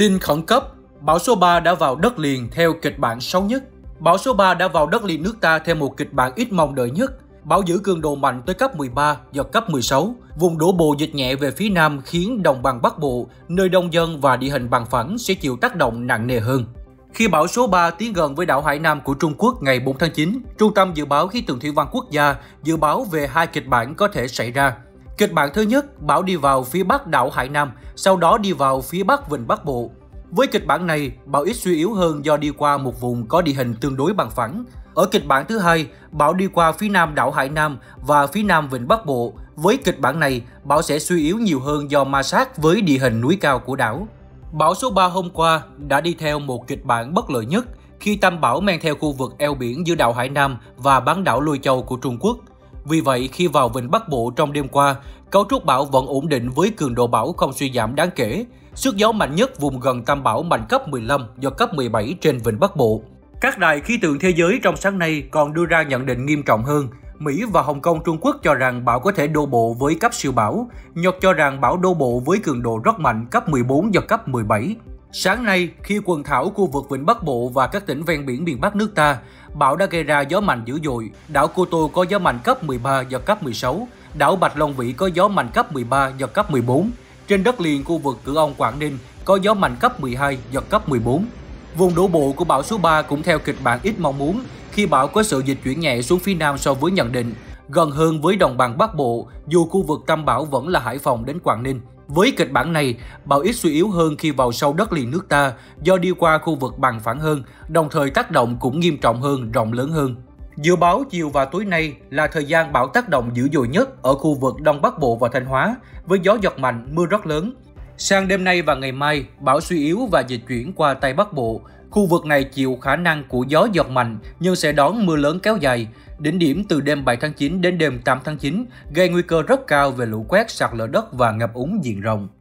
Tin khẩn cấp, bão số 3 đã vào đất liền theo kịch bản xấu nhất. Bão số 3 đã vào đất liền nước ta theo một kịch bản ít mong đợi nhất. Bão giữ cường độ mạnh tới cấp 13, giật cấp 16. Vùng đổ bộ dịch nhẹ về phía nam khiến đồng bằng Bắc Bộ, nơi đông dân và địa hình bằng phẳng sẽ chịu tác động nặng nề hơn. Khi bão số 3 tiến gần với đảo Hải Nam của Trung Quốc ngày 4 tháng 9, Trung tâm Dự báo Khí tượng Thủy văn Quốc gia dự báo về hai kịch bản có thể xảy ra. Kịch bản thứ nhất, bão đi vào phía bắc đảo Hải Nam, sau đó đi vào phía bắc vịnh Bắc Bộ. Với kịch bản này, bão ít suy yếu hơn do đi qua một vùng có địa hình tương đối bằng phẳng. Ở kịch bản thứ hai, bão đi qua phía nam đảo Hải Nam và phía nam vịnh Bắc Bộ. Với kịch bản này, bão sẽ suy yếu nhiều hơn do ma sát với địa hình núi cao của đảo. Bão số 3 hôm qua đã đi theo một kịch bản bất lợi nhất khi tâm bão men theo khu vực eo biển giữa đảo Hải Nam và bán đảo Lôi Châu của Trung Quốc. Vì vậy, khi vào vịnh Bắc Bộ trong đêm qua, cấu trúc bão vẫn ổn định với cường độ bão không suy giảm đáng kể. Sức gió mạnh nhất vùng gần tâm bão mạnh cấp 15, giật cấp 17 trên vịnh Bắc Bộ. Các đài khí tượng thế giới trong sáng nay còn đưa ra nhận định nghiêm trọng hơn. Mỹ và Hồng Kông Trung Quốc cho rằng bão có thể đổ bộ với cấp siêu bão. Nhật cho rằng bão đổ bộ với cường độ rất mạnh cấp 14 giật cấp 17. Sáng nay, khi quần thảo khu vực vịnh Bắc Bộ và các tỉnh ven biển miền Bắc nước ta, bão đã gây ra gió mạnh dữ dội. Đảo Cô Tô có gió mạnh cấp 13 giật cấp 16. Đảo Bạch Long Vĩ có gió mạnh cấp 13 giật cấp 14. Trên đất liền khu vực Cửa Ông Quảng Ninh có gió mạnh cấp 12 giật cấp 14. Vùng đổ bộ của bão số 3 cũng theo kịch bản ít mong muốn khi bão có sự dịch chuyển nhẹ xuống phía nam so với nhận định, gần hơn với đồng bằng Bắc Bộ, dù khu vực tâm bão vẫn là Hải Phòng đến Quảng Ninh. Với kịch bản này, bão ít suy yếu hơn khi vào sâu đất liền nước ta do đi qua khu vực bằng phẳng hơn, đồng thời tác động cũng nghiêm trọng hơn, rộng lớn hơn. Dự báo chiều và tối nay là thời gian bão tác động dữ dội nhất ở khu vực Đông Bắc Bộ và Thanh Hóa, với gió giật mạnh, mưa rất lớn. Sang đêm nay và ngày mai, bão suy yếu và dịch chuyển qua Tây Bắc Bộ. Khu vực này chịu khả năng của gió giật mạnh nhưng sẽ đón mưa lớn kéo dài. Đỉnh điểm từ đêm 7 tháng 9 đến đêm 8 tháng 9 gây nguy cơ rất cao về lũ quét, sạt lở đất và ngập úng diện rộng.